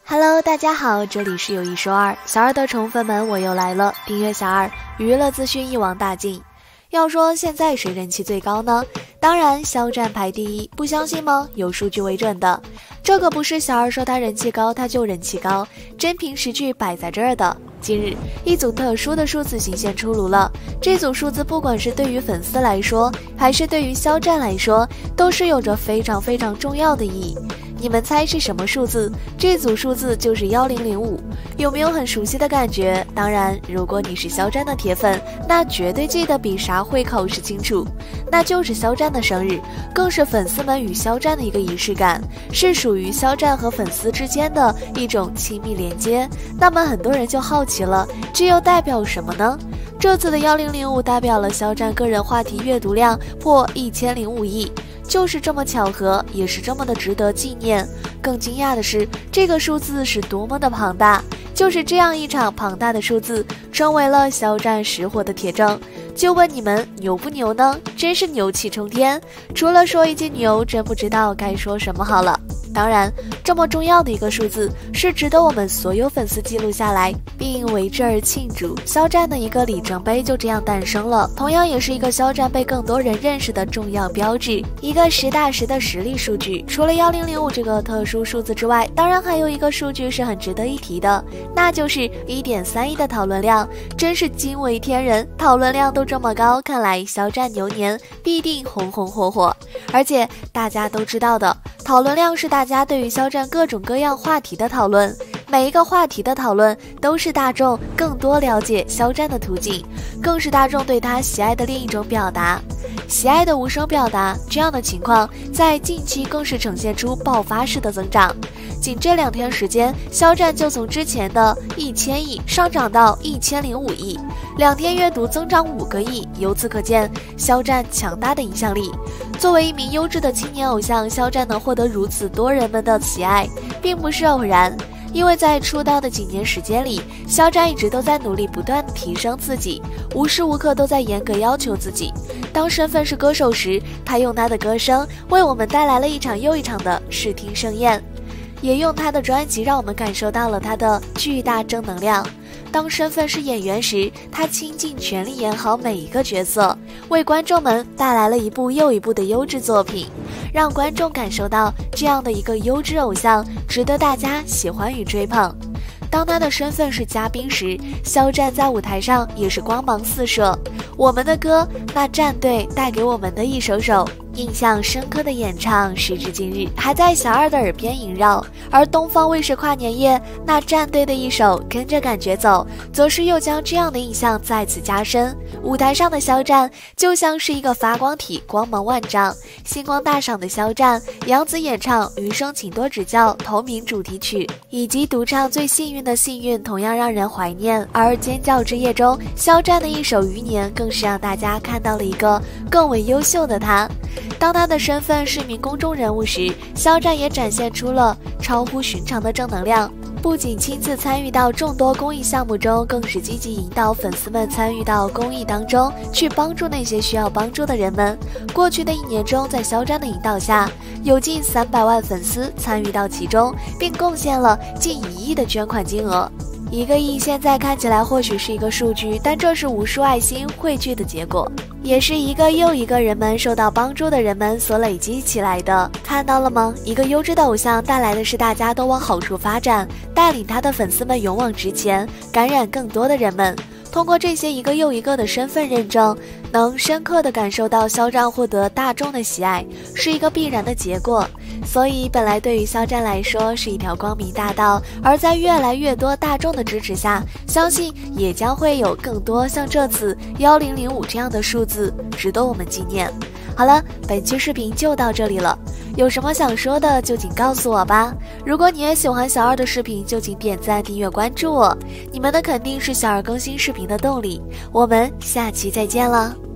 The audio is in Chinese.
Hello， 大家好，这里是有一说二，小二的宠粉们我又来了，订阅小二，娱乐资讯一网打尽。要说现在谁人气最高呢？当然肖战排第一，不相信吗？有数据为准的。这可不是小二说他人气高他就人气高，真凭实据摆在这儿的。近日，一组特殊的数字显现出炉了。这组数字不管是对于粉丝来说，还是对于肖战来说，都是有着非常重要的意义。你们猜是什么数字？这组数字就是1005，有没有很熟悉的感觉？当然，如果你是肖战的铁粉，那绝对记得比啥会口是清楚。那就是肖战的生日，更是粉丝们与肖战的一个仪式感，是属于肖战和粉丝之间的一种亲密连接。那么很多人就好奇了，这又代表什么呢？这次的1005代表了肖战个人话题阅读量破1005亿。就是这么巧合，也是这么的值得纪念。更惊讶的是，这个数字是多么的庞大，就是这样一场庞大的数字，成为了肖战实火的铁证。就问你们牛不牛呢？真是牛气冲天！除了说一句牛，真不知道该说什么好了。当然，这么重要的一个数字是值得我们所有粉丝记录下来，并为之而庆祝。肖战的一个里程碑就这样诞生了，同样也是一个肖战被更多人认识的重要标志，一个实打实的实力数据。除了1005这个特殊数字之外，当然还有一个数据是很值得一提的，那就是1.3亿的讨论量，真是惊为天人。讨论量都这么高，看来肖战牛年必定红红火火。而且大家都知道的，讨论量是大家对于肖战各种各样话题的讨论，每一个话题的讨论都是大众更多了解肖战的途径，更是大众对他喜爱的另一种表达，喜爱的无声表达。这样的情况在近期更是呈现出爆发式的增长。仅这2天时间，肖战就从之前的1000亿上涨到1005亿，2天阅读增长5个亿。由此可见肖战强大的影响力。作为一名优质的青年偶像，肖战能获得如此多人们的喜爱，并不是偶然。因为在出道的几年时间里，肖战一直都在努力不断提升自己，无时无刻都在严格要求自己。当身份是歌手时，他用他的歌声为我们带来了一场又一场的视听盛宴，也用他的专辑让我们感受到了他的巨大正能量。当身份是演员时，他倾尽全力演好每一个角色，为观众们带来了一部又一部的优质作品，让观众感受到这样的一个优质偶像值得大家喜欢与追捧。当他的身份是嘉宾时，肖战在舞台上也是光芒四射。我们的歌，那战队带给我们的一首首印象深刻的演唱，时至今日还在小二的耳边萦绕。而东方卫视跨年夜那战队的一首跟着感觉走，则是又将这样的印象再次加深。舞台上的肖战就像是一个发光体，光芒万丈。星光大赏的肖战，杨紫演唱《余生请多指教》同名主题曲，以及独唱最幸运的幸运，同样让人怀念。而尖叫之夜中，肖战的一首余年更是让大家看到了一个更为优秀的他。当他的身份是名公众人物时，肖战也展现出了超乎寻常的正能量，不仅亲自参与到众多公益项目中，更是积极引导粉丝们参与到公益当中，去帮助那些需要帮助的人们。过去的1年中，在肖战的引导下，有近300万粉丝参与到其中，并贡献了近1亿的捐款金额。1个亿现在看起来或许是一个数据，但这是无数爱心汇聚的结果，也是一个又一个人们受到帮助的人们所累积起来的。看到了吗？一个优质的偶像带来的是大家都往好处发展，带领他的粉丝们勇往直前，感染更多的人们。通过这些一个又一个的身份认证，能深刻地感受到肖战获得大众的喜爱是一个必然的结果。所以本来对于肖战来说是一条光明大道，而在越来越多大众的支持下，相信也将会有更多像这次1005这样的数字值得我们纪念。好了，本期视频就到这里了，有什么想说的就请告诉我吧。如果你也喜欢小二的视频，就请点赞订阅关注我，你们的肯定是小二更新视频的动力。我们下期再见了。